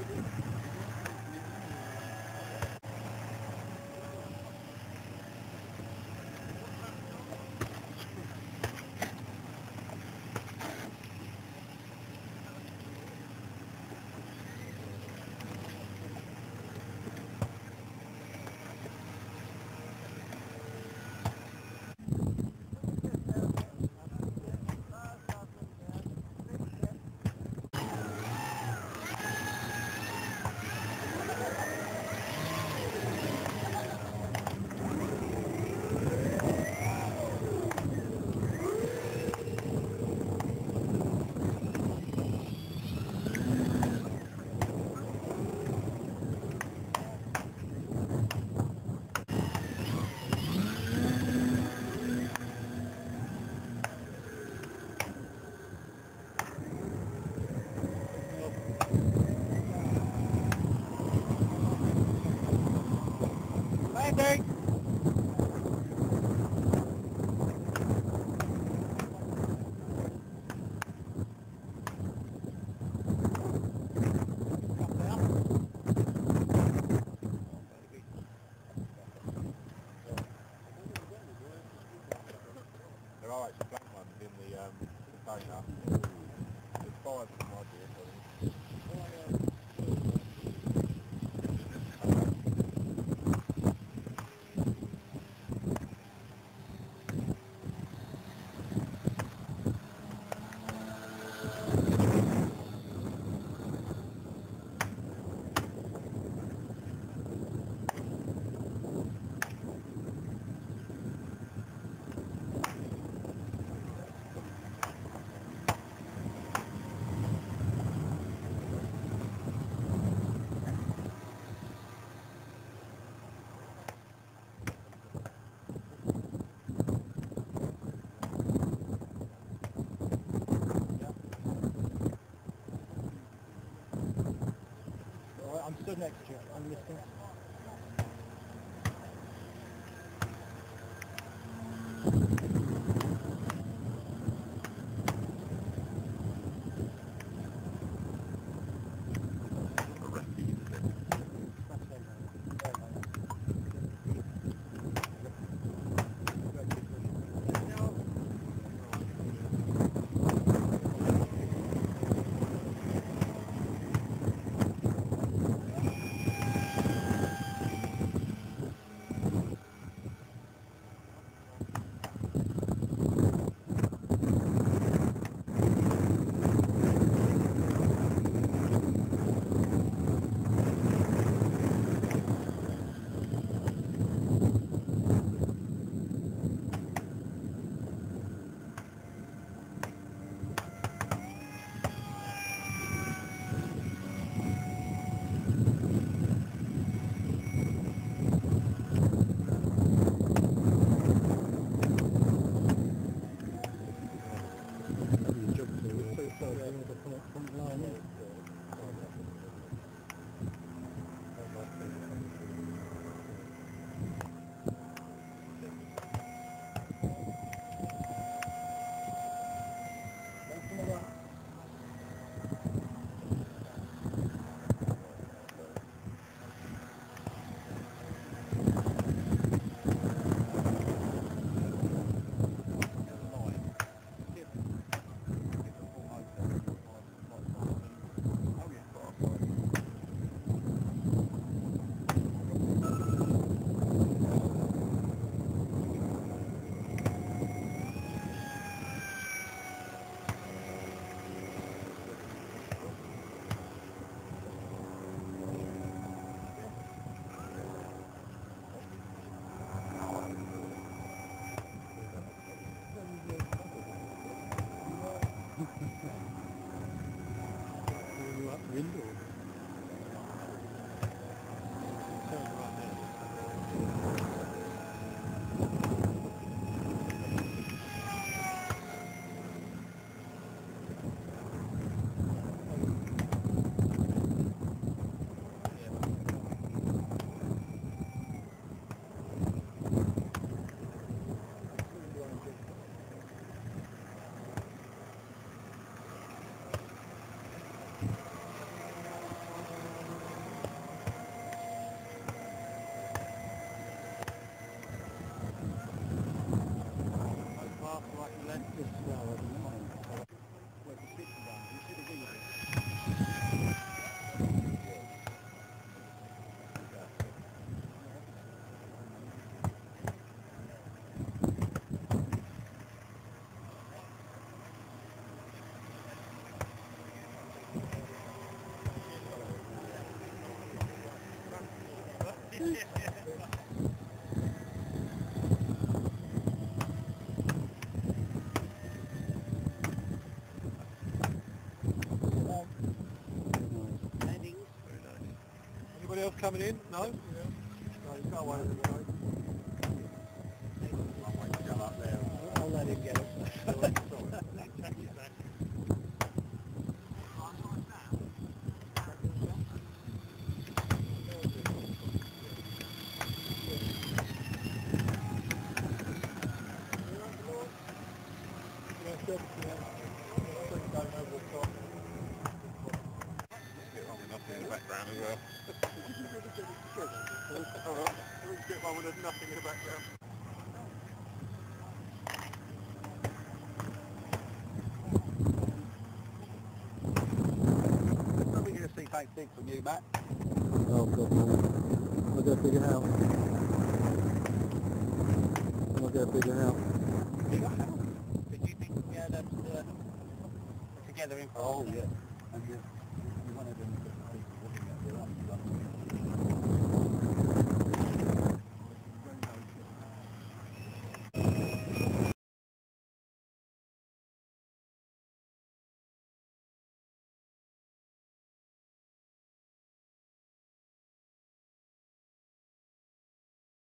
Landing! There are actually blank ones in the container. There's 5 of them right here, I think. I'm stood next to you. I'm listening. Anybody else coming in? No? Yeah. No, you can't wait for the night. I'll wait to come up there. I'll let him get it. Background as well. Alright, we can get one when there's nothing in the background. When are we going to see something big from you, Matt? Oh God, no. I'll go figure it out. I'll go figure it out. Bigger house? Did you think we had together in Oh yeah. And you wanted them to looking at your